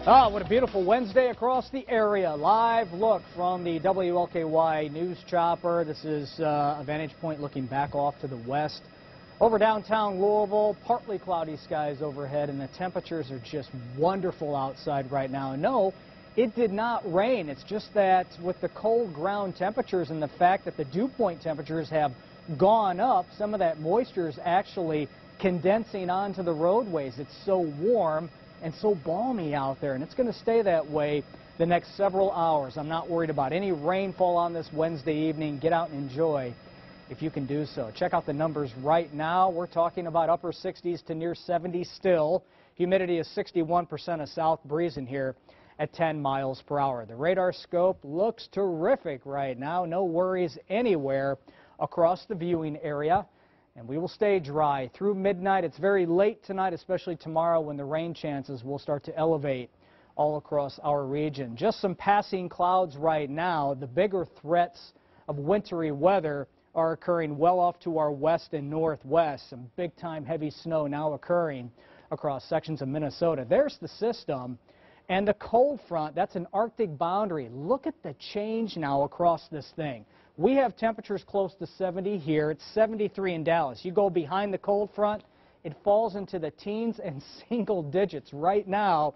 Oh, what a beautiful Wednesday across the area. Live look from the WLKY news chopper. This is a vantage point looking back off to the west. Over downtown Louisville, partly cloudy skies overhead, and the temperatures are just wonderful outside right now. No, it did not rain. It's just that with the cold ground temperatures and the fact that the dew point temperatures have gone up, some of that moisture is actually condensing onto the roadways. It's so warm and so balmy out there, and it's going to stay that way the next several hours. I'm not worried about any rainfall on this Wednesday evening. Get out and enjoy if you can do so. Check out the numbers right now. We're talking about upper 60s to near 70 still. Humidity is 61%, a south breeze in here at 10 miles per hour. The radar scope looks terrific right now. No worries anywhere across the viewing area. And we will stay dry through midnight. It's very late tonight, especially tomorrow, when the rain chances will start to elevate all across our region. Just some passing clouds right now. The bigger threats of wintry weather are occurring well off to our west and northwest. Some big-time heavy snow now occurring across sections of Minnesota. There's the system. And the cold front, that's an Arctic boundary. Look at the change now across this thing. We have temperatures close to 70 here. It's 73 in Dallas. You go behind the cold front, it falls into the teens and single digits. Right now,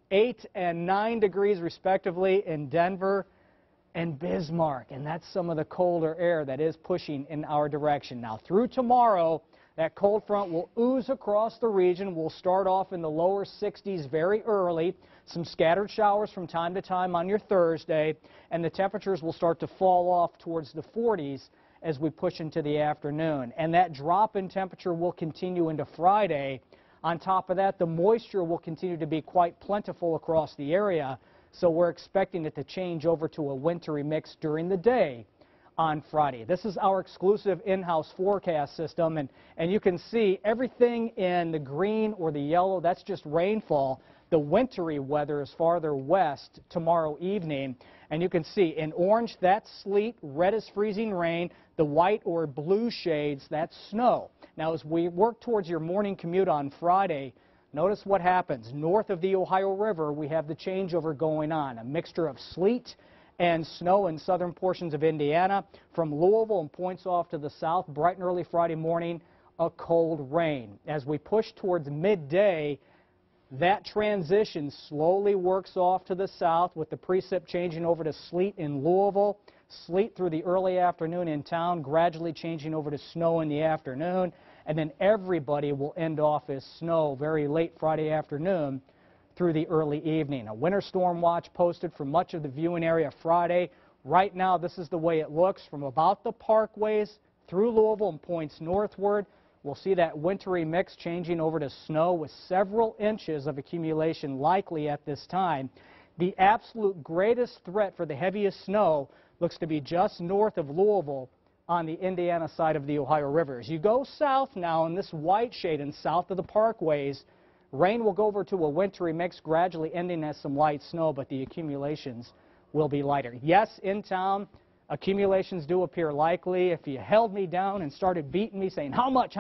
8 and 9 degrees respectively in Denver and Bismarck. And that's some of the colder air that is pushing in our direction. Now, through tomorrow, that cold front will ooze across the region. We'll start off in the lower 60s very early. Some scattered showers from time to time on your Thursday, and the temperatures will start to fall off towards the 40s as we push into the afternoon. And that drop in temperature will continue into Friday. On top of that, the moisture will continue to be quite plentiful across the area, so we're expecting it to change over to a wintry mix during the day on Friday. This is our exclusive in-house forecast system, and you can see everything in the green or the yellow, that's just rainfall. The wintry weather is farther west tomorrow evening, and you can see in orange, that's sleet, red is freezing rain, the white or blue shades, that's snow. Now, as we work towards your morning commute on Friday, notice what happens. North of the Ohio River, we have the changeover going on, a mixture of sleet and snow in southern portions of Indiana. From Louisville and points off to the south, bright and early Friday morning, a cold rain. As we push towards midday, that transition slowly works off to the south with the precip changing over to sleet in Louisville, sleet through the early afternoon in town, gradually changing over to snow in the afternoon, and then everybody will end off as snow very late Friday afternoon through the early evening. A winter storm watch posted for much of the viewing area Friday. Right now, this is the way it looks from about the parkways through Louisville and points northward. We'll see that wintry mix changing over to snow with several inches of accumulation likely at this time. The absolute greatest threat for the heaviest snow looks to be just north of Louisville on the Indiana side of the Ohio River. As you go south now in this white shade and south of the parkways, rain will go over to a wintry mix, gradually ending as some light snow, but the accumulations will be lighter. Yes, in town, accumulations do appear likely. If you held me down and started beating me, saying, how much,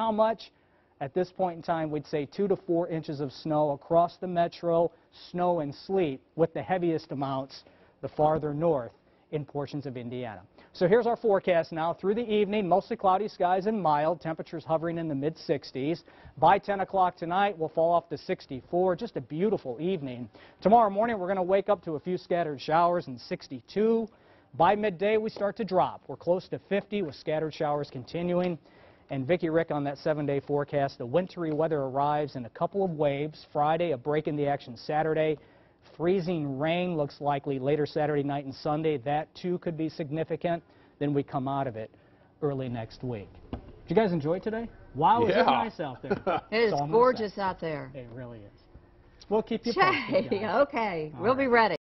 at this point in time, we'd say 2 to 4 inches of snow across the metro, snow and sleet, with the heaviest amounts the farther north in portions of Indiana. So here's our forecast now. Through the evening, mostly cloudy skies and mild, temperatures hovering in the mid-60s. By 10 o'clock tonight, we'll fall off to 64. Just a beautiful evening. Tomorrow morning, we're going to wake up to a few scattered showers and 62. By midday, we start to drop. We're close to 50 with scattered showers continuing. And Vicki Rick on that 7-day forecast. The wintry weather arrives in a couple of waves. Friday, a break in the action Saturday. Freezing rain looks likely later Saturday night and Sunday. That, too, could be significant. Then we come out of it early next week. Did you guys enjoy today? Wow, is it nice out there? It is gorgeous out there. It really is. We'll keep you posted. Okay, we'll be ready.